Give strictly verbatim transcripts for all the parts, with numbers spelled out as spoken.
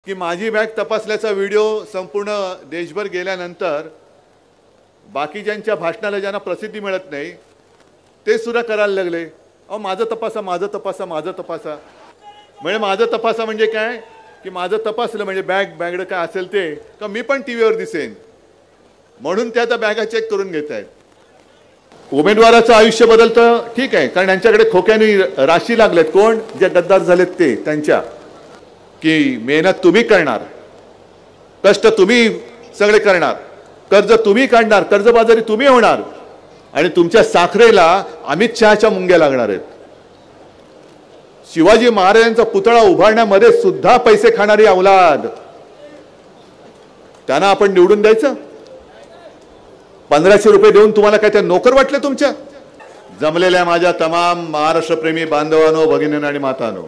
की माझी bag तपासल्याचा video संपूर्ण देशभर गेल्यानंतर बाकीच्यांच्या भाषणाला ज्यांना प्रसिद्धी मिळत नाही ते सुद्धा करायला लागले, अहो माझं तपासा माझं तपासा माझं तपासा. म्हणजे माझं तपासा म्हणजे काय की माझं तपासलं म्हणजे बॅग बॅगडं काय असेल ते का मी पण टी व्हीवर दिसेन म्हणून त्या त्या बॅगा चेक करून घेत आहेत. उमेदवाराचं आयुष्य बदलतं ठीक आहे, कारण यांच्याकडे खोक्याने राशी लागलेत. कोण? जे गद्दार झालेत ते त्यांच्या, की मेहनत तुम्ही करणार, कष्ट तुम्ही सगळे करणार, कर्ज तुम्ही काढणार, कर्जबाजारी तुम्ही होणार आणि तुमच्या साखरेला अमित शहाच्या मुंग्या लागणार आहेत. शिवाजी महाराजांचा पुतळा उभारण्यामध्ये सुद्धा पैसे खाणारी औलाद, त्यांना आपण निवडून द्यायचं? पंधराशे रुपये देऊन तुम्हाला काय त्या नोकर वाटले तुमच्या? जमलेल्या माझ्या तमाम महाराष्ट्रप्रेमी बांधवांनो, भगिनींनो आणि मातांनो,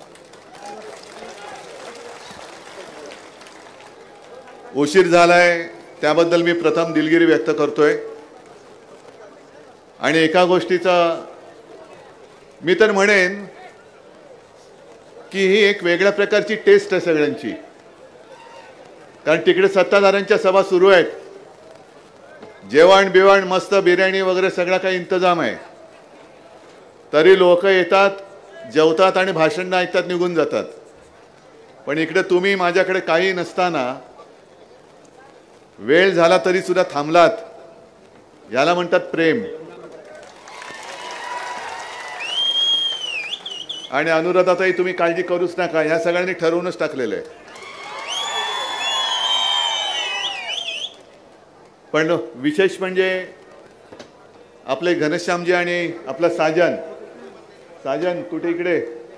उशीर झालाय त्याबद्दल मी प्रथम दिलगिरी व्यक्त करतोय. आणि एका गोष्टीचा मी तर म्हणेन की ही एक वेगळ्या प्रकारची टेस्ट आहे सगळ्यांची, कारण तिकडे सत्ताधाऱ्यांच्या सभा सुरू आहेत, जेवण बिवण मस्त बिर्याणी वगैरे सगळा काही इंतजाम आहे, तरी लोक येतात, जेवतात आणि भाषण ऐकतात, निघून जातात. पण इकडे तुम्ही माझ्याकडे काही नसताना वेळ झाला तरी सुद्धा थांबलात, याला म्हणतात प्रेम. आणि अनुराधाताई तुम्ही काळजी करूच नका, ह्या सगळ्यांनी ठरवूनच टाकलेलं आहे. पण विशेष म्हणजे आपले घनश्यामजी आणि आपला साजन, साजन कुठे इकडे,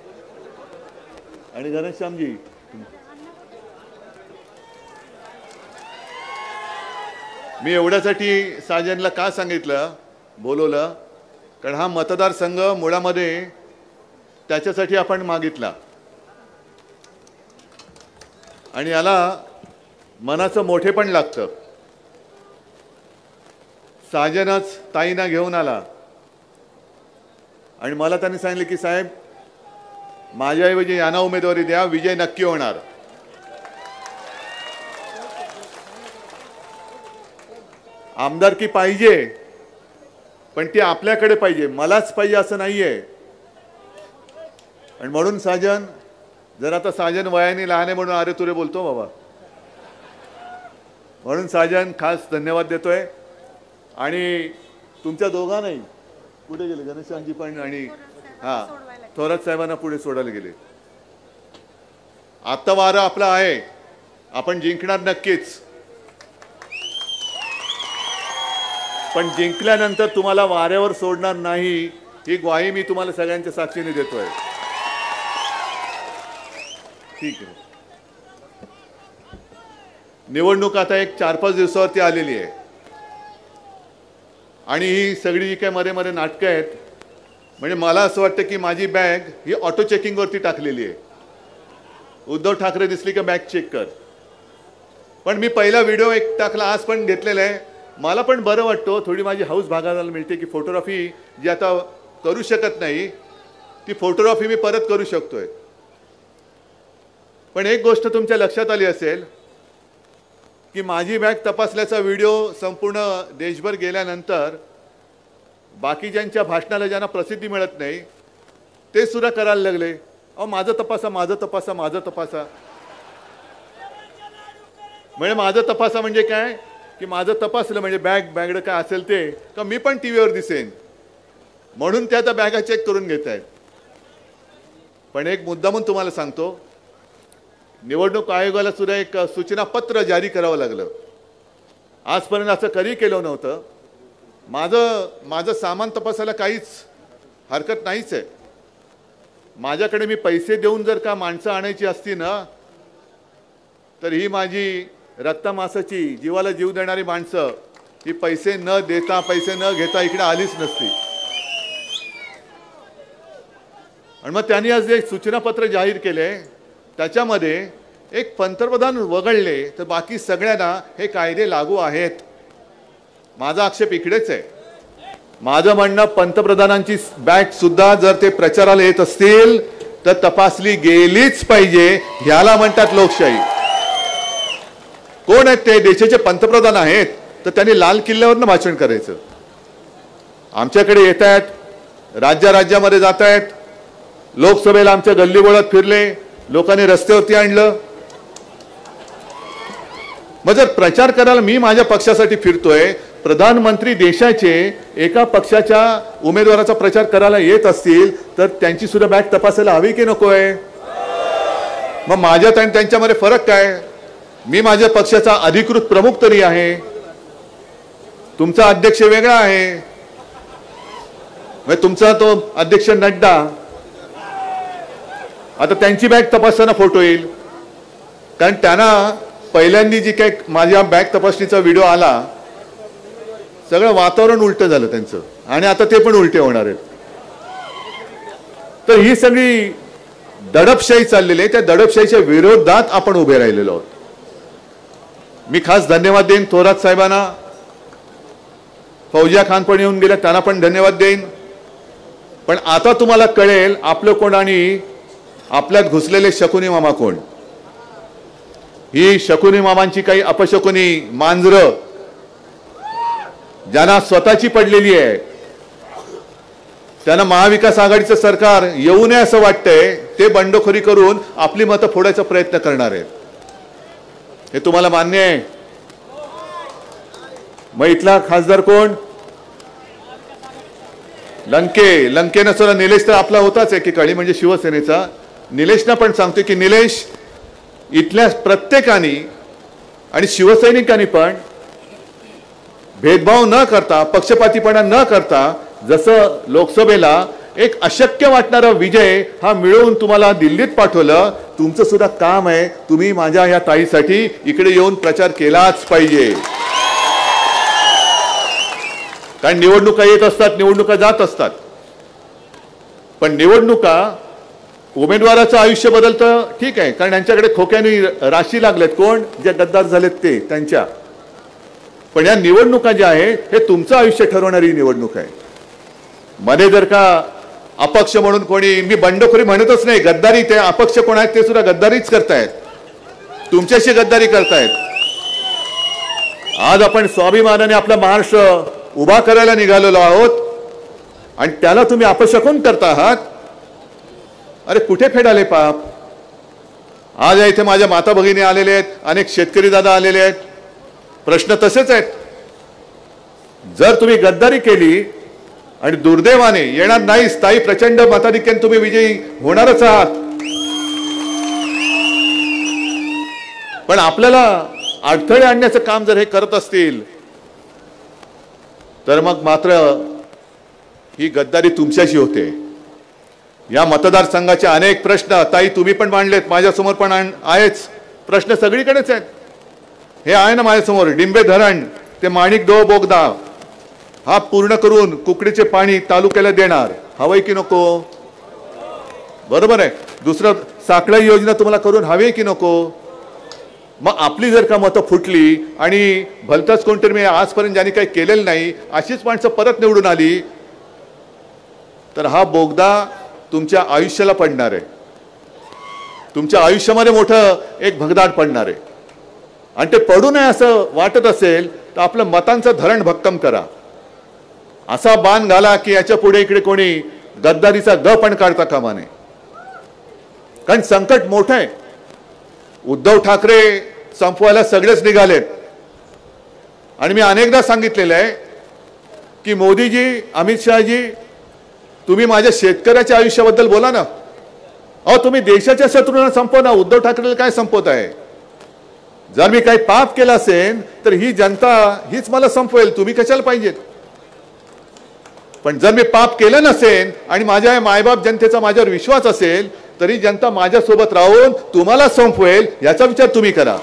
आणि घनश्यामजी मी एवढ्यासाठी साजनला का सांगितलं बोलवलं, कारण हा मतदारसंघ मुळामध्ये त्याच्यासाठी आपण मागितला आणि याला मनाचं मोठे पण लागतं. साजनच ताईंना घेऊन आला आणि मला त्यांनी सांगितले की साहेब माझ्याऐवजी यांना उमेदवारी द्या, विजय नक्की होणार. आमदारकी पाहिजे पण ती आपल्याकडे पाहिजे, मलाच पाहिजे असं नाहीये. आणि म्हणून साजन, जर आता साजन वयाने लहान आहे म्हणून अरे तुरे बोलतो बाबा, म्हणून साजन खास धन्यवाद देतोय. आणि तुमच्या दोघांनाही कुठे गेले घनश्यामजी पण आणि हा थोरात साहेबांना पुढे सोडायला गेले. आता वारं आपला आहे, आपण जिंकणार नक्कीच, पण जिंकल्यानंतर तुम्हाला वाऱ्यावर सोडणार नाही ही ग्वाही मी तुम्हाला सगळ्यांच्या साक्षीने देतोय. ठीक आहे, निवडणूक आता एक चार पाच दिवसावरती आलेली आहे आणि ही सगळी जी काय मध्ये मध्ये नाटकं आहेत, म्हणजे मला असं वाटतं की माझी बॅग ही ऑटो चेकिंगवरती टाकलेली आहे. उद्धव ठाकरे दिसली का बॅग चेक कर. पण मी पहिला व्हिडिओ एक टाकला, आज पण घेतलेला आहे, मला पण बरं वाटतं, थोडी माझी हौस भागायला मिळते की फोटोग्राफी जी आता करू शकत नाही ती फोटोग्राफी मी परत करू शकतोय. पण एक गोष्ट तुमच्या लक्षात आली असेल की माझी बॅग तपासल्याचा व्हिडिओ संपूर्ण देशभर गेल्यानंतर बाकीच्यांच्या भाषणाला ज्यांना प्रसिद्धी मिळत नाही ते सुद्धा करायला लागले, अहो माझं तपासा माझं तपासा माझं तपासा. म्हणजे माझं तपासा म्हणजे काय की माझं तपासलं म्हणजे बॅग बॅगडं काय असेल ते का मी पण टी व्हीवर दिसेन म्हणून त्या त्या बॅगा चेक करून घेत आहेत. पण एक मुद्दा म्हणून तुम्हाला सांगतो, निवडणूक आयोगाला सुद्धा एक सूचना पत्र जारी करावं लागलं. आजपर्यंत असं कधी केलं नव्हतं. माझं माझं सामान तपासायला काहीच हरकत नाहीच आहे. माझ्याकडे मी पैसे देऊन जर का माणसं आणायची असती ना तर ही माझी रक्तमासाची जीवाला जीव देणारी माणसं ही पैसे न देता पैसे न घेता इकडे आलीच नसती. आणि मग त्यांनी आज एक सूचनापत्र जाहीर केले, त्याच्यामध्ये एक पंतप्रधान वगळले तर बाकी सगळ्यांना हे कायदे लागू आहेत. माझा आक्षेप इकडेच आहे. माझं म्हणणं पंतप्रधानांची बॅग सुद्धा जर ते प्रचाराला येत असतील तर तपासली गेलीच पाहिजे. ह्याला म्हणतात लोकशाही. कोण आहेत ते? देशाचे पंतप्रधान आहेत, तर त्यांनी लाल किल्ल्यावरनं भाषण करायचं. आमच्याकडे येत आहेत, राज्या राज्यामध्ये जात आहेत, लोकसभेला आमच्या गल्लीबोळात फिरले, लोकांनी रस्त्यावरती आणलं. मग जर प्रचार करायला मी माझ्या पक्षासाठी फिरतोय, प्रधानमंत्री देशाचे एका पक्षाच्या उमेदवाराचा प्रचार करायला येत असतील तर त्यांची सुद्धा बॅग तपासायला हवी की नकोय? मग माझ्यात आणि त्यांच्यामध्ये फरक काय? मी माझ्या पक्षाचा अधिकृत प्रमुख तरी आहे, तुमचा अध्यक्ष वेगळा आहे. मग तुमचा तो अध्यक्ष नड्डा, आता त्यांची बॅग तपासताना फोटो येईल, कारण त्यांना पहिल्यांदा जी काय माझ्या बॅग तपासणीचा व्हिडिओ आला, सगळं वातावरण उलटं झालं त्यांचं, आणि आता ते पण उलटे होणार आहेत. तर ही सगळी दडपशाही चाललेली आहे. त्या दडपशाहीच्या विरोधात आपण उभे राहिलेलो आहोत. मी खास धन्यवाद देईन थोरात साहेबांना, फौजिया खान पण येऊन गेल्या, त्यांना पण धन्यवाद देईन. पण आता तुम्हाला कळेल आपलं कोण आणि आपल्यात घुसलेले शकुनी मामा कोण. ही शकुनी मामांची काही अपशकुनी मांजरं ज्यांना स्वतःची पडलेली आहे, त्यांना महाविकास आघाडीचं सरकार येऊ नये असं वाटतंय, ते बंडखोरी करून आपली मतं फोडायचा प्रयत्न करणार आहेत. हे तुम्हाला मान्य आहे? मग इथला खासदार कोण? लंके. लंकेनं सुद्धा निलेश तर आपला होताच एकेकाळी, म्हणजे शिवसेनेचा. निलेशना पण सांगतोय की निलेश, इथल्या प्रत्येकाने आणि शिवसैनिकांनी पण भेदभाव न करता, पक्षपातीपणा न करता, जसं लोकसभेला एक अशक्य वाटणारा विजय हा मिळवून तुम्हाला दिल्लीत पाठवलं, तुमचं सुद्धा काम आहे, तुम्ही माझ्या या ताईसाठी इकडे येऊन प्रचार केलाच पाहिजे. कारण निवडणुका येत असतात, निवडणुका जात असतात, पण निवडणुका उमेदवाराचं आयुष्य बदलतं, ठीक आहे, कारण यांच्याकडे खोक्याने राशी लागलेत, कोण? जे गद्दार झालेत ते, त्यांच्या. पण या निवडणुका ज्या आहे हे तुमचं आयुष्य ठरवणारी निवडणूक आहे. मध्ये जर का अपक्ष म्हणून कोणी, मी बंडखोरी म्हणतच नाही, गद्दारी, ते अपक्ष कोण आहेत ते सुद्धा गद्दारीच करतायत, तुमच्याशी गद्दारी करतायत. आज आपण स्वाभिमानाने आपला महाराष्ट्र उभा करायला निघालेलो आहोत आणि त्याला तुम्ही अपशकुन करता आहात. अरे कुठे फेडाले पाप? आज इथे माझ्या माता भगिनी आलेले आहेत, अनेक शेतकरी दादा आलेले आहेत. प्रश्न तसेच आहेत. जर तुम्ही गद्दारी केली आणि दुर्दैवाने येणार नाही, स्थायी प्रचंड मताधिक्याने तुम्ही विजयी होणारच आहात, पण आपल्याला अडथळे आणण्याचं काम जर हे करत असतील तर मग मात्र ही गद्दारी तुमच्याशी होते. या मतदारसंघाचे अनेक प्रश्न ताई तुम्ही पण मांडलेत, माझ्यासमोर पण आहेच. प्रश्न सगळीकडेच आहेत. हे आहे ना माझ्यासमोर, डिंबे धरण ते माणिकडोह बोगदा हा पूर्ण करून कुकडीचे पाणी तालुक्याला देणार, हवंय की नको? बरोबर आहे. दुसरं साखळी योजना तुम्हाला करून हवी की नको? मग आपली जर का मतं फुटली आणि भलताच कोणतरी मी आजपर्यंत ज्यांनी काही केलेलं नाही अशीच माणसं परत निवडून आली, तर हा बोगदा तुमच्या आयुष्याला पडणार आहे, तुमच्या आयुष्यामध्ये मोठं एक भगदाड पडणार आहे. आणि ते पडू नये असं वाटत असेल तर आपलं मतांचं धरण भक्कम करा. असा बाण घाला की याच्या पुढे इकडे कोणी गद्दारीचा ग पण काढता कामा नये. कारण संकट मोठं आहे. उद्धव ठाकरे संपवायला सगळेच निघालेत. आणि मी अनेकदा सांगितलेलं आहे की मोदीजी, अमित शहाजी, तुम्ही माझ्या शेतकऱ्याच्या आयुष्याबद्दल बोला ना. अहो तुम्ही देशाच्या शत्रूंना संपवा ना. उद्धव ठाकरेला काय संपवत आहे? जर मी काही पाप केलं असेल तर ही जनता हीच मला संपवेल, तुम्ही कशाला पाहिजेत? पण जर मी पाप केलं नसेल आणि माझ्या मायबाप जनतेचा माझ्यावर विश्वास असेल तरी जनता माझ्यासोबत राहून तुम्हाला संपवेल, याचा विचार तुम्ही करा.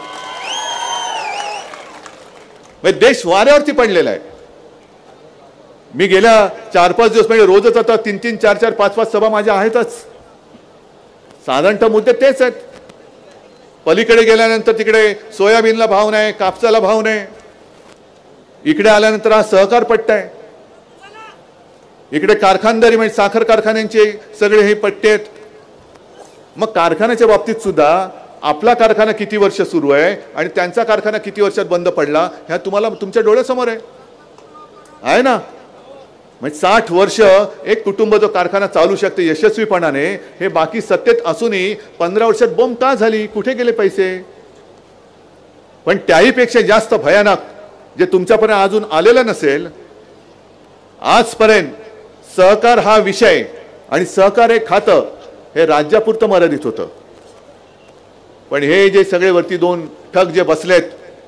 देश वाऱ्यावरती पडलेला आहे. मी गेल्या चार पाच दिवस म्हणजे रोजच आता तीन तीन चार चार पाच पाच सभा माझ्या आहेतच. साधारणतः मुद्दे तेच आहेत. पलीकडे गेल्यानंतर तिकडे सोयाबीनला भाव नाही, कापसाला भाव नाही. इकडे आल्यानंतर हा सहकार पट्टा आहे. इकडे कारखानदारी म्हणजे साखर कारखान्यांचे सगळे हे पट्टे आहेत. मग कारखान्याच्या बाबतीत सुद्धा आपला कारखाना किती वर्ष सुरू आहे आणि त्यांचा कारखाना किती वर्षात बंद पडला ह्या तुम्हाला तुमच्या डोळ्यासमोर आहे आहे ना. म्हणजे साठ वर्ष एक कुटुंब जो कारखाना चालू शकते यशस्वीपणाने, हे बाकी सत्तेत असूनही पंधरा वर्षात बोंब का झाली, कुठे गेले पैसे. पण त्याहीपेक्षा जास्त भयानक जे तुमच्यापर्यंत अजून आलेलं नसेल, आजपर्यंत सहकार हा विषय आणि सहकार हे खातं हे राज्यापुरतं मर्यादित होतं. पण हे जे सगळे वरती दोन ठग जे बसलेत,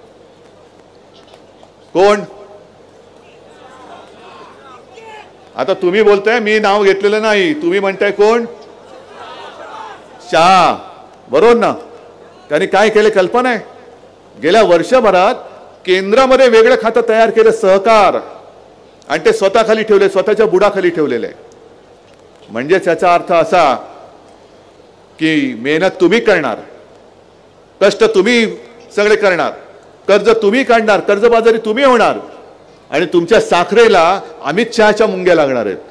कोण, आता तुम्ही बोलताय मी नाव घेतलेलं नाही, तुम्ही म्हणताय कोण, शहा, बरोबर ना. त्यांनी काय केले कल्पना आहे, गेल्या वर्षभरात केंद्रामध्ये वेगळं खातं तयार केलं सहकार, आणि ते स्वतःखाली ठेवले, स्वतःच्या बुडाखाली ठेवलेले. म्हणजे त्याचा अर्थ असा की मेहनत तुम्ही करणार, कष्ट तुम्ही सगळे करणार, कर्ज तुम्ही काढणार, कर्जबाजारी तुम्ही होणार, आणि तुमच्या साखरेला अमित शहाच्या मुंग्या लागणार आहेत.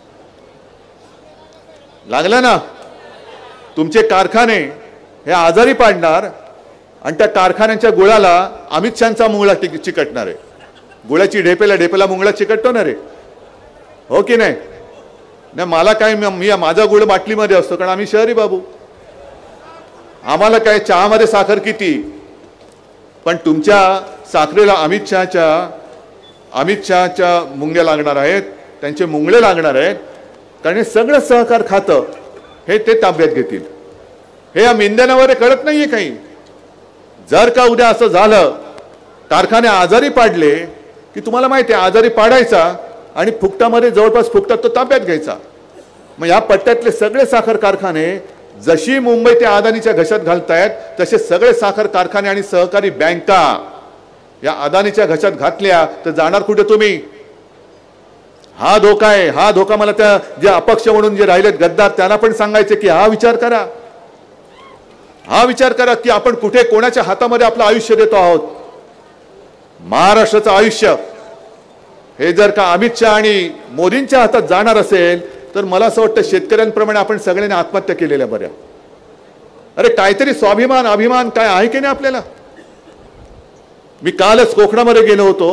लागला ना. तुमचे कारखाने हे आजारी पाडणार आणि त्या कारखान्यांच्या गुळाला अमित शहाचा मुंगळा चिकटणार आहे. गुळाची ढेपेला ढेपेला मुंगळा चिकटतो ना रे, हो की नाही. नाही मला काय, मी माझा गुळ बाटलीमध्ये असतो कारण आम्ही शहरी बाबू, आम्हाला काय चहामध्ये साखर किती. पण तुमच्या साखरेला अमित शहाच्या अमित शहाच्या मुंग्या लागणार आहेत, त्यांचे मुंगळे लागणार आहेत. कारण हे सगळं सहकार खातं हे ते ताब्यात घेतील. हे या मिंद्यानावर कळत नाहीये काही. जर का उद्या असं झालं, कारखाने आजारी पाडले की तुम्हाला माहिती आहे आजारी पाडायचा आणि फुकटामध्ये जवळपास फुकटात तो ताब्यात घ्यायचा. मग या पट्ट्यातले सगळे साखर कारखाने जशी मुंबई ते अदानीच्या घशात घालतायत, तसे सगळे साखर कारखाने आणि सहकारी बँका या अदानीच्या घशात घातल्या तर जाणार कुठे तुम्ही. हा धोका आहे. हा धोका मला त्या जे अपक्ष म्हणून जे राहिलेत गद्दार त्यांना पण सांगायचे की हा विचार करा, हा विचार करा की आपण कुठे कोणाच्या हातामध्ये आपलं आयुष्य देतो आहोत. महाराष्ट्राचं आयुष्य हे जर का अमित शहा आणि मोदींच्या हातात जाणार असेल तर मला असं वाटतं शेतकऱ्यांप्रमाणे आपण सगळ्यांनी आत्महत्या केलेल्या बऱ्या. अरे काहीतरी स्वाभिमान अभिमान काय आहे की नाही आपल्याला. मी कालच कोकणामध्ये गेलो होतो,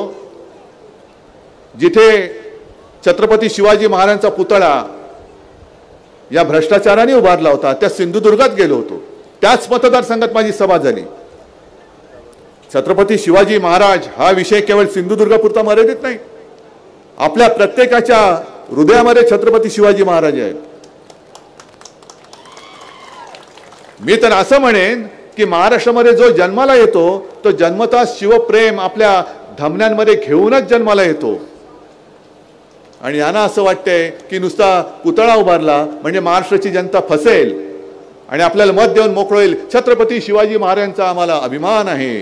जिथे छत्रपती शिवाजी महाराजांचा पुतळा या भ्रष्टाचाराने उभारला होता, त्या सिंधुदुर्गात गेलो होतो. त्याच मतदारसंघात माझी सभा झाली. छत्रपती शिवाजी महाराज हा विषय केवळ सिंधुदुर्गापुरता मर्यादित नाही, आपल्या प्रत्येकाच्या हृदयामध्ये छत्रपती शिवाजी महाराज आहेत. मी तर असं म्हणेन की महाराष्ट्रामध्ये जो जन्माला येतो तो जन्मतः शिवप्रेम आपल्या धमन्यांमध्ये घेऊनच जन्माला येतो. आणि यांना असं वाटतंय की नुसता पुतळा उभारला म्हणजे महाराष्ट्राची जनता फसेल आणि आपल्याला मत देऊन मोकळं होईल. छत्रपती शिवाजी महाराजांचा आम्हाला अभिमान आहे.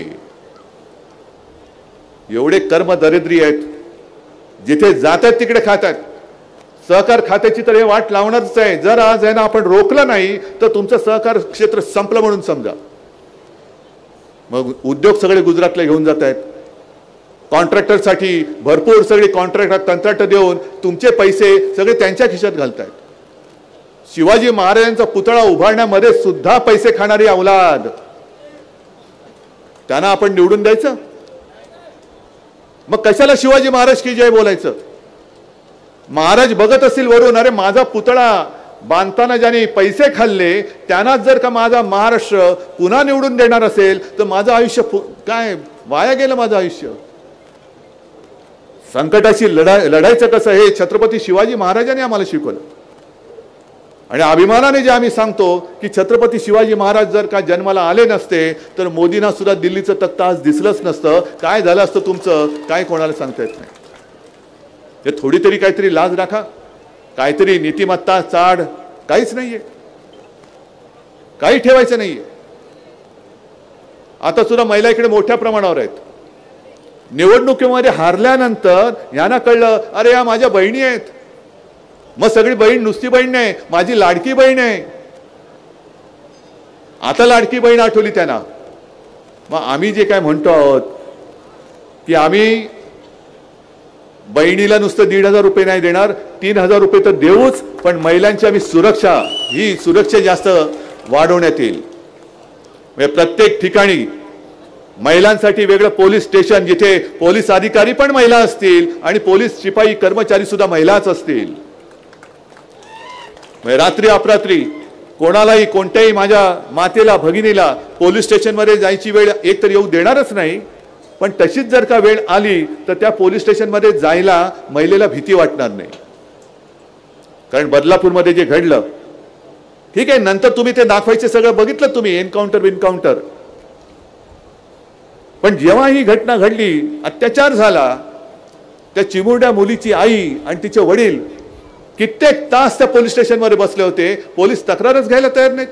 एवढे कर्म दरिद्री आहेत, जिथे जातात तिकडे खातात. सहकार खात्याची तर हे वाट लावणारच आहे. जर आज आहे ना आपण रोखलं नाही तर तुमचं सहकार क्षेत्र संपलं म्हणून समजा. मग उद्योग सगळे गुजरातला घेऊन जात आहेत. कॉन्ट्रॅक्टरसाठी भरपूर सगळे कॉन्ट्रॅक्ट कंत्राट देऊन तुमचे पैसे सगळे त्यांच्या खिशात घालतायत. शिवाजी महाराजांचा पुतळा उभारण्यामध्ये सुद्धा पैसे खाणारी अवलाद, त्यांना आपण निवडून द्यायचं. मग कशाला शिवाजी महाराज की जय बोलायचं. महाराज बघत असतील वरून, अरे माझा पुतळा बांधताना ज्याने पैसे खाल्ले त्यांनाच जर का माझा महाराष्ट्र पुन्हा निवडून देणार असेल तर माझं आयुष्य काय वाया गेलं. माझं आयुष्य संकटाशी लढाई लढायचं कसं हे छत्रपती शिवाजी महाराजांनी आम्हाला शिकवलं. आणि अभिमानाने जे आम्ही सांगतो की छत्रपती शिवाजी महाराज जर का जन्माला आले नसते तर मोदींना सुद्धा दिल्लीचं तख्त आज दिसलंच नसतं. काय झालं असतं तुमचं काय कोणाला सांगता येत नाही. हे थोडी तरी काहीतरी लाज राखा, काहीतरी नीतिमत्ता चाड काहीच नाहीये, काही ठेवायचं नाहीये. आता सुद्धा महिला इकडे मोठ्या प्रमाणावर आहेत. निवडणुकीमध्ये हारल्यानंतर यांना कळलं अरे या माझ्या बहिणी आहेत. मग सगळी बहीण नुसती बहीण नाही, माझी लाडकी बहीण आहे. आता लाडकी बहीण आठवली त्यांना. मग आम्ही जे काय म्हणतो आहोत की आम्ही बहिणीला नुसतं दीड हजार रुपये नाही देणार, तीन हजार रुपये तर देऊच, पण महिलांची आम्ही सुरक्षा ही सुरक्षा जास्त वाढवण्यात येईल. म्हणजे प्रत्येक ठिकाणी महिलांसाठी वेगळं पोलीस स्टेशन, जिथे पोलीस अधिकारी पण महिला असतील आणि पोलीस शिपाई कर्मचारी सुद्धा महिलाच असतील. म्हणजे रात्री अपरात्री कोणालाही, कोणत्याही माझ्या मातेला, भगिनीला पोलीस स्टेशनमध्ये जायची वेळ एक तर येऊ देणारच नाही. पण तशीच जर का वेळ आली तर त्या पोलीस स्टेशनमध्ये जायला महिलेला भीती वाटणार नाही. कारण बदलापूरमध्ये जे घडलं, ठीक आहे, नंतर तुम्ही ते दाखवायचे सगळं बघितलं तुम्ही, एन्काउंटर बिनकाउंटर. पण जेव्हा ही घटना घडली, अत्याचार झाला, त्या चिमुरड्या मुलीची आई आणि तिचे वडील कित्येक तास त्या पोलीस स्टेशनमध्ये बसले होते. पोलीस तक्रारच घ्यायला तयार नाहीत.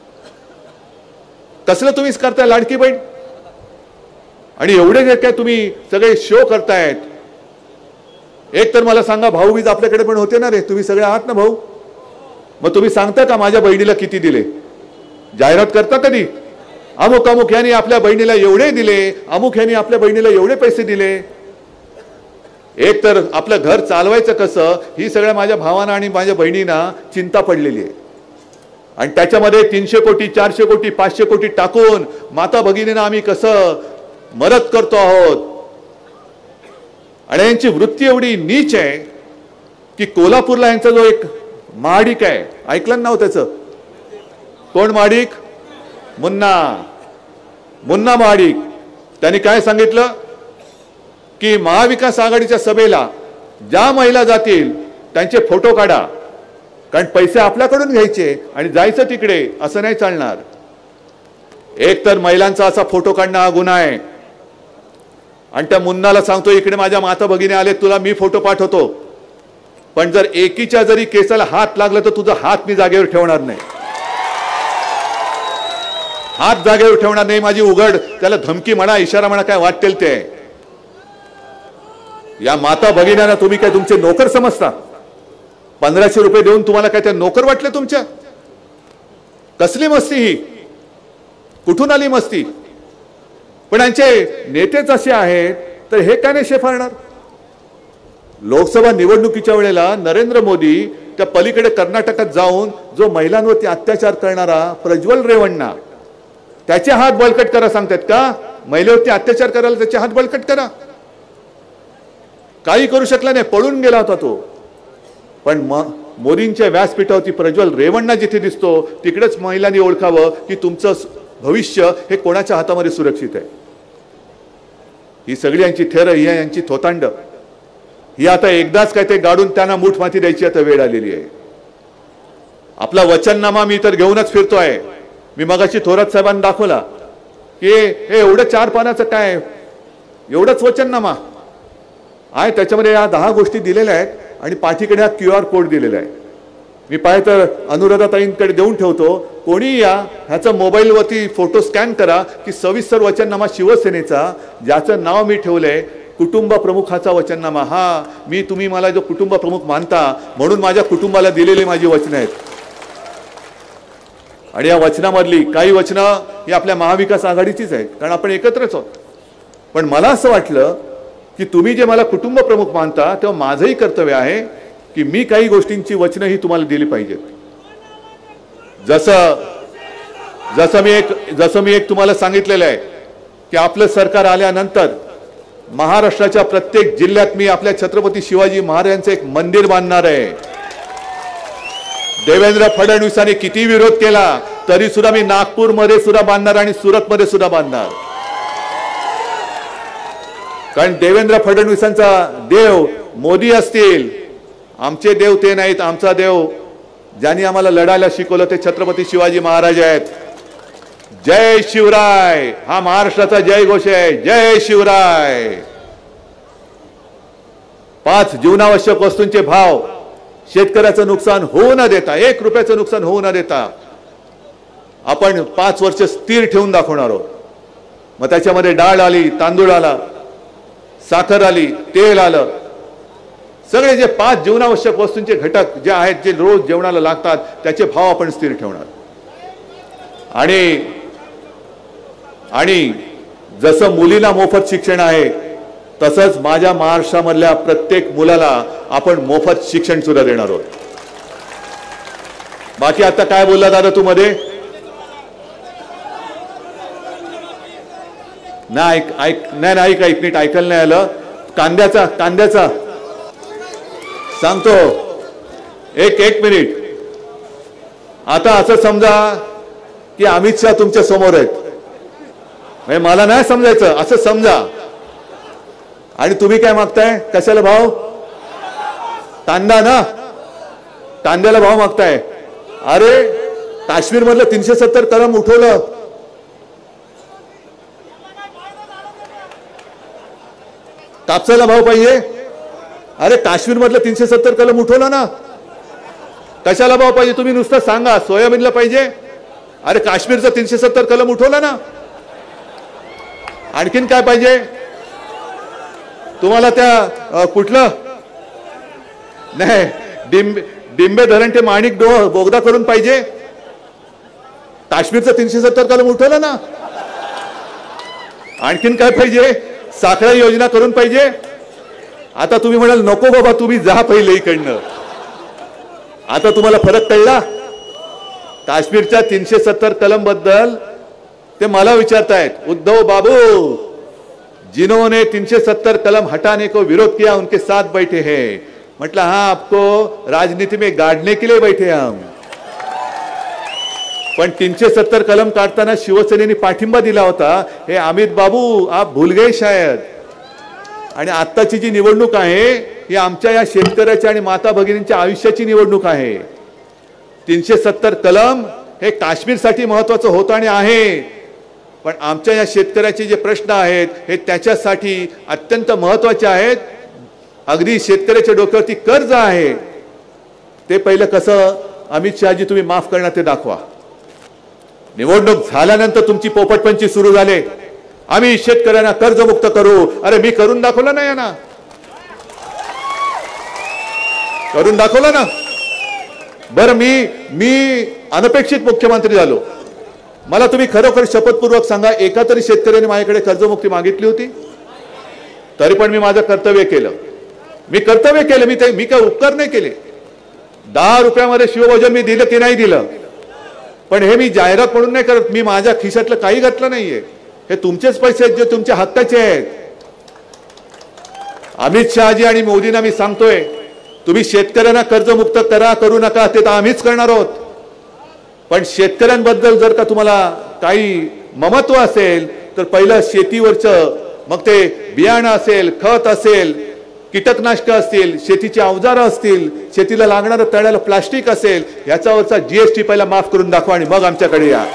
कसलं तुम्हीच करताय लाडकी बहीण? आणि एवढे जे काय तुम्ही सगळे शो करतायत, एक तर मला सांगा, भाऊबीज आपल्याकडे पण होते ना रे, तुम्ही सगळे आहात ना भाऊ, मग तुम्ही सांगता का माझ्या बहिणीला किती दिले? जाहिरात करता कधी? अमुक अमुक यांनी आपल्या बहिणीला एवढे दिले, अमुक यांनी आपल्या बहिणीला एवढे पैसे दिले. एक तर आपलं घर चालवायचं कसं, ही सगळ्या माझ्या भावांना आणि माझ्या बहिणींना चिंता पडलेली आहे. आणि त्याच्यामध्ये तीनशे कोटी, चारशे कोटी, पाचशे कोटी टाकून माता भगिनींना आम्ही कसं मदत करतो आहोत. आणि यांची वृत्ती एवढी नीच आहे की कोल्हापूरला यांचा जो एक महाडिक आहे, ऐकलं नाव त्याचं? कोण महाडिक? मुन्ना मुन्ना महाडिक. त्यांनी काय सांगितलं की महाविकास आघाडीच्या सभेला ज्या महिला जातील त्यांचे फोटो काढा, कारण पैसे आपल्याकडून घ्यायचे आणि जायचं तिकडे, असं नाही चालणार. एक तर महिलांचा असा फोटो काढणं हा गुन्हा आहे. आणि त्या मुन्नाला सांगतो, इकडे माझ्या माता भगिनी आले, तुला मी फोटो पाठवतो, पण जर एकीच्या जरी केसाला हात लागला तर तुझा हात मी जागेवर ठेवणार नाही. हात जागेवर ठेवणार नाही. माझी उघड त्याला धमकी म्हणा, इशारा म्हणा, काय वाटेल ते. या माता भगिन्यांना तुम्ही काय तुमचे नोकर समजता? पंधराशे रुपये देऊन तुम्हाला काय त्या नोकर वाटले तुमच्या? कसली मस्ती ही? कुठून आली मस्ती? पण यांचे नेतेच असे आहेत तर हे काय नाही शेफारणार? लोकसभा निवडणुकीच्या वेळेला नरेंद्र मोदी त्या पलीकडे कर्नाटकात जाऊन जो महिलांवरती अत्याचार करणारा प्रज्वल रेवण्णा, त्याचे हात बळकट करा सांगतात का? महिलेवरती अत्याचार करायला त्याचे हात बळकट करा? काही करू शकला नाही, पळून गेला होता तो. पण मोदींच्या व्यासपीठावरती प्रज्वल रेवण्णा जिथे दिसतो तिकडेच महिलांनी ओळखावं की तुमचं भविष्य हे कोणाच्या हातामध्ये सुरक्षित आहे. ही सगळी यांची थेर, ही यांची थोतांड, ही आता एकदाच काय ते गाडून त्यांना मूठ माती द्यायची आता वेळ आलेली आहे. आपला वचननामा मी तर घेऊनच फिरतोय. मी मगाशी थोरात साहेबांना दाखवला की हे एवढं चार पानाचं काय, एवढंच वचननामा आहे, त्याच्यामध्ये या दहा गोष्टी दिलेल्या आहेत आणि पाठीकडे हा क्यू आर कोड दिलेला आहे. मी पाहिजे तर अनुराधाताईंकडे देऊन ठेवतो, कोणी या ह्याचा मोबाईलवरती फोटो स्कॅन करा की सविस्तर वचननामा शिवसेनेचा, ज्याचं नाव मी ठेवलंय कुटुंब प्रमुखाचा वचननामा. हा मी, तुम्ही मला जो कुटुंब प्रमुख मानता म्हणून माझ्या कुटुंबाला दिलेली माझी वचनं आहेत. आणि या वचनामधली काही वचनं ही आपल्या महाविकास आघाडीचीच आहेत, कारण आपण एकत्रच आहोत. पण मला असं वाटलं की तुम्ही जे मला कुटुंब प्रमुख मानता तेव्हा माझंही कर्तव्य आहे की मी काही गोष्टींची वचनं ही तुम्हाला दिली पाहिजेत. जसं जसं मी एक जसं मी एक तुम्हाला सांगितलेलं आहे की आपलं सरकार आल्यानंतर महाराष्ट्राच्या प्रत्येक जिल्ह्यात मी आपल्या छत्रपती शिवाजी महाराजांचं एक मंदिर बांधणार आहे. देवेंद्र फडणवीसांनी किती विरोध केला तरी सुद्धा मी नागपूरमध्ये सुद्धा बांधणार आणि सुरतमध्ये सुद्धा बांधणार. कारण देवेंद्र फडणवीसांचा देव मोदी असतील, आमचे देव ते नाहीत. आमचा देव ज्यांनी आम्हाला लढायला शिकवलं ते छत्रपती शिवाजी महाराज आहेत. जय शिवराय हा महाराष्ट्राचा जय घोष आहे. जय शिवराय. पाच जीवनावश्यक वस्तूंचे भाव शेतकऱ्याचं नुकसान होऊ न देता, एक रुपयाचं नुकसान होऊ न देता आपण पाच वर्ष स्थिर ठेवून दाखवणार आहोत. मग त्याच्यामध्ये डाळ आली, तांदूळ आला, साखर आली, तेल आलं, सगळे जे पाच जीवनावश्यक वस्तूंचे घटक जे आहेत, जे रोज जेवणाला लागतात, त्याचे भाव आपण स्थिर ठेवणार. आणि आणि जसं मुलीला मोफत शिक्षण आहे तसंच माझ्या महाराष्ट्रामधल्या प्रत्येक मुलाला आपण मोफत शिक्षण सुद्धा देणार आहोत. बाकी आता काय बोलला दादा तू मध्ये? नाही ऐक ऐक नाही नाही ऐक ऐक नीट ऐकायला नाही आलं. कांद्याचा कांद्याचा सांगतो एक एक मिनिट. आता असं समजा की अमित शहा तुमच्या समोर आहेत, म्हणजे मला नाही समजायचं असं समजा, आणि तुम्ही काय मागताय? कशाला भाव? कांदा ना, कांद्याला भाव मागताय. अरे काश्मीर मधलं तीनशे सत्तर कलम उठवलं, कापसाला भाव पाहिजे. अरे काश्मीर मधलं तीनशे सत्तर कलम उठवलं ना, कशाला भाव पाहिजे? तुम्ही नुसतं सांगा सोयाबीनला पाहिजे. अरे काश्मीरचं तीनशे सत्तर कलम उठवलं ना, आणखीन काय पाहिजे तुम्हाला? त्या कुठलं नाही डिंबे डिंबे धरण ते माणिक डो बोगदा करून पाहिजे. काश्मीरचं तीनशे सत्तर कलम उठवलं ना, आणखीन काय पाहिजे? साखळा योजना करून पाहिजे. आता तुम्ही म्हणाल नको बाबा तुम्ही जा पहिले इकडनं. आता तुम्हाला फरक कळला? काश्मीरच्या तीनशे सत्तर कलम बद्दल ते मला विचारतायत, उद्धव बाबू जिन्होंने तीनशे सत्तर कलम हटाने को विरोध किया उनके साथ बैठे हैं. मतलब हाँ आपको राजनीति में गाड़ने के लिए बैठे हम. पण तीनशे सत्तर कलम काढताना शिवसेनेने पाठिंबा दिला होता, हे अमित बाबू आप भूल गए शायद. आणि आत्ताची जी निवडणूक आहे ही आमच्या या शेतकऱ्याच्या आणि माता भगिनींच्या आयुष्याची निवडणूक आहे. तीनशे सत्तर कलम हे काश्मीरसाठी महत्त्वाचं होतं आणि आहे, पण आमच्या या शेतकऱ्याचे जे प्रश्न आहेत हे त्याच्यासाठी अत्यंत महत्त्वाचे आहेत. अगदी शेतकऱ्याच्या डोक्यावरती कर्ज आहे, ते पहिलं कसं अमित शहाजी तुम्ही माफ करणार ते दाखवा. निवडणूक झाल्यानंतर तुमची पोपटपंची सुरू झाले, आम्ही शेतकऱ्यांना कर्जमुक्त करू. अरे मी करून दाखवलं नाही ना, करून दाखवलं ना. बरं मी मी अनपेक्षित मुख्यमंत्री झालो, मला तुम्ही खरोखर शपथपूर्वक सांगा एका तरी शेतकऱ्याने माझ्याकडे कर्जमुक्ती मागितली होती? तरी पण मी माझं कर्तव्य केलं. मी कर्तव्य केलं, मी ते मी काय उपकार नाही केले. दहा रुपयामध्ये शिवभोजन मी दिलं की नाही दिलं, पण हे मी जाहिरात म्हणून नाही करत. मी माझ्या खिशातलं काही घातलं नाहीये, हे तुमचेच पैसे आहेत जे तुमच्या हक्काचे आहेत. अमित शहाजी आणि मोदींना मी सांगतोय, तुम्ही शेतकऱ्यांना कर्जमुक्त करा करू नका ते तर आम्हीच करणार आहोत, पण शेतकऱ्यांबद्दल जर का तुम्हाला काही ममत्व असेल तर पहिलं शेतीवरचं, मग ते बियाणं असेल, खत असेल, कीटकनाशक असतील, शेतीची अवजारं असतील, शेतीला लागणारं तळ्याला प्लास्टिक असेल, याच्यावरचा जीएसटी पहिला माफ करून दाखवा आणि मग आमच्याकडे या.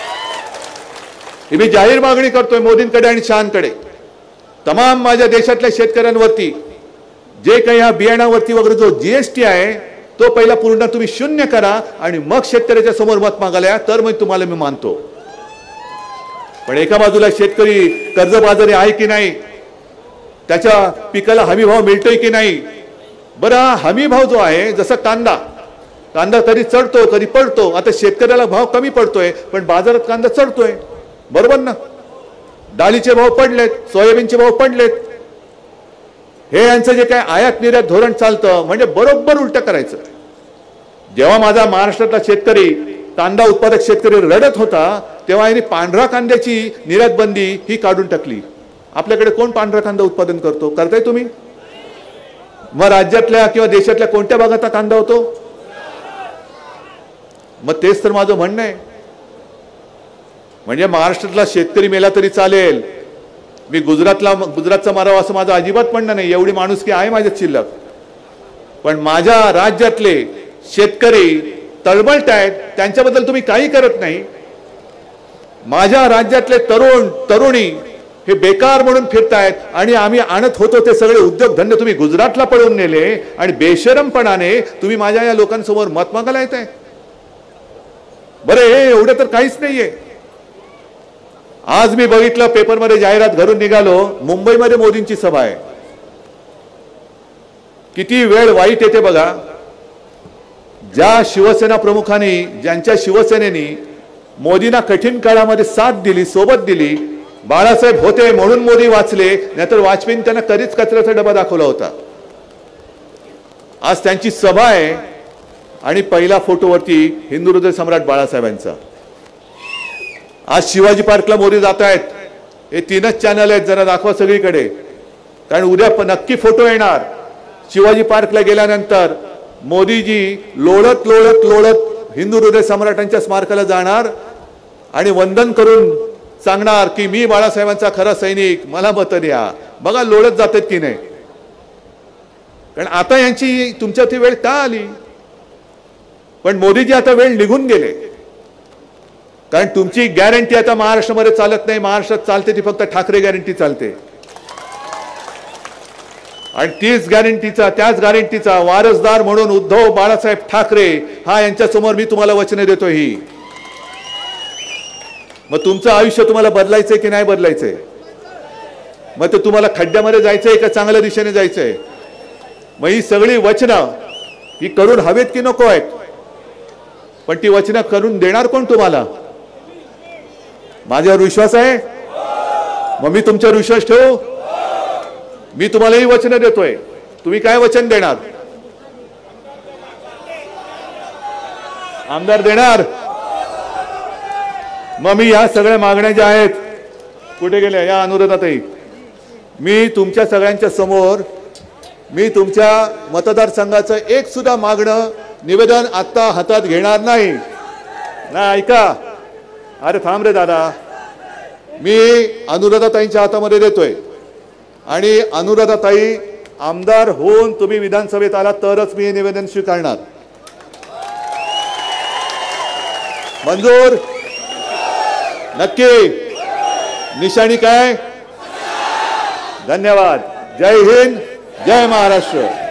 ही मी जाहीर मागणी करतोय मोदींकडे आणि शहांकडे. तमाम माझ्या देशातल्या शेतकऱ्यांवरती जे काही या बियाणावरती वगैरे जो जीएसटी आहे तो पहिला पूर्ण तुम्ही शून्य करा आणि मग शेतकऱ्याच्या समोर मत मागायला या, तर मग तुम्हाला मी मानतो. पण एका बाजूला शेतकरी कर्जबाजारी आहे की नाही, त्याच्या पिकाला हमी भाव मिळतोय की नाही. बरं हमी भाव जो आहे, जसं कांदा कांदा कधी चढतो कधी पडतो, आता शेतकऱ्याला भाव कमी पडतोय पण बाजारात कांदा चढतोय, बरोबर ना. डाळीचे भाव पडलेत, सोयाबीनचे भाव पडलेत. हे यांचं जे काय आयात निर्यात धोरण चालतं म्हणजे बरोबर उलट करायचं. जेव्हा माझा महाराष्ट्रातला शेतकरी, कांदा उत्पादक शेतकरी रडत होता, तेव्हा यांनी पांढरा कांद्याची निर्यात बंदी ही काढून टाकली. आपल्याकडे कोण पांढरा कांदा उत्पादन करतो? करताय तुम्ही? मग राज्यातल्या किंवा देशातल्या कोणत्या भागात कांदा होतो? मग तेच तर माझं म्हणणं आहे. म्हणजे महाराष्ट्रातला शेतकरी मेला तरी चालेल, मी गुजरातला गुजरातचा मारावा असं माझं अजिबात म्हणणं नाही, एवढी माणुसकी आहे माझ्यात शिल्लक. पण माझ्या राज्यातले शेतकरी तळमळत आहेत, त्यांच्याबद्दल तुम्ही काही करत नाही. माझ्या राज्यातले तरुण तरुणी हे बेकार म्हणून फिरतायत आणि आम्ही आणत होतो ते सगळे उद्योगधंदे तुम्ही गुजरातला पळवून नेले आणि बेशरमपणाने तुम्ही माझ्या या लोकांसमोर मत मागायला येताय. बरं हे एवढं तर काहीच नाहीये. आज मी बघितलं पेपरमध्ये जाहिरात घरून निघालो, मुंबईमध्ये मोदींची सभा आहे. किती वेळ वाईट येते बघा. ज्या शिवसेना प्रमुखांनी, ज्यांच्या शिवसेनेनी मोदींना कठीण काळामध्ये साथ दिली, सोबत दिली, बाळासाहेब होते म्हणून मोदी वाचले, नाहीतर वाजपेयींनी त्यांना कधीच कचऱ्याचा डबा दाखवला होता. आज त्यांची सभा आहे आणि पहिला फोटोवरती हिंदू हृदय सम्राट बाळासाहेबांचा. आज शिवाजी पार्कला मोदी जात आहेत, हे तीनच चॅनल आहेत, जरा दाखवा सगळीकडे, कारण उद्या पण नक्की फोटो येणार. शिवाजी पार्कला गेल्यानंतर मोदीजी लोळत लोळत लोळत हिंदू हृदय सम्राटांच्या स्मारकाला जाणार आणि वंदन करून सांगणार की मी बाळासाहेबांचा खरा सैनिक, मला मत द्या. बघा लोळत जातात की नाही. कारण आता यांची तुमच्यावरती वेळ का आली? पण मोदीजी आता वेळ निघून गेले. कारण तुमची गॅरंटी आता महाराष्ट्रामध्ये चालत नाही. महाराष्ट्रात चालते ती फक्त ठाकरे गॅरंटी चालते. आणि तीच गॅरंटीचा त्याच गॅरंटीचा वारसदार म्हणून उद्धव बाळासाहेब ठाकरे हा यांच्यासमोर मी तुम्हाला वचने देतो. ही मग तुमचं आयुष्य तुम्हाला बदलायचंय की नाही बदलायचंय? मग ते तुम्हाला खड्ड्यामध्ये जायचंय का चांगल्या दिशेने जायचंय? मग ही सगळी वचनं ही करून हवेत की नको आहेत? पण ती वचनं करून देणार कोण तुम्हाला? माझ्यावर विश्वास आहे? मग मी तुमच्यावर विश्वास ठेवू? मी तुम्हाला ही वचनं देतोय. तुम्ही काय वचन देणार? आमदार देणार? मग मी या सगळ्या मागण्या ज्या आहेत, कुठे गेल्या या अनुराधाताई, मी तुमच्या सगळ्यांच्या समोर मी तुमच्या मतदारसंघाचं एक सुद्धा मागणं निवेदन आता हातात घेणार नाही. ना ऐका, अरे थांब रे दादा, मी अनुराधाताईंच्या हातामध्ये देतोय. आणि अनुराधाताई आमदार होऊन तुम्ही विधानसभेत आला तरच मी हे निवेदन स्वीकारणार. मंजूर? नक्की? निशाणी काय? धन्यवाद. जय हिंद, जय महाराष्ट्र.